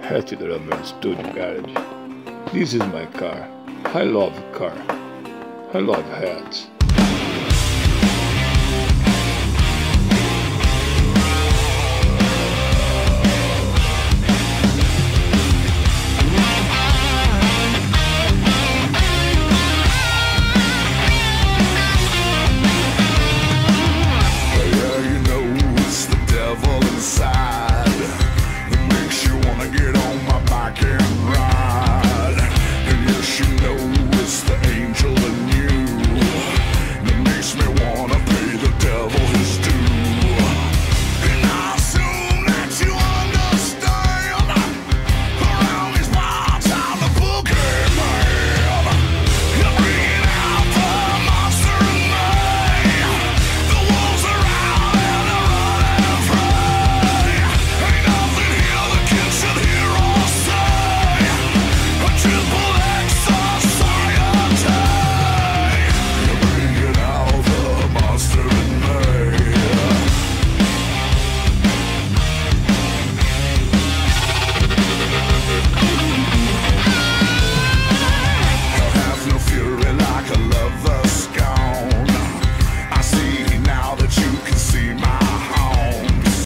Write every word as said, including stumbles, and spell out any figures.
Hat in Robert Studio Garage. This is my car. I love car. I love hats.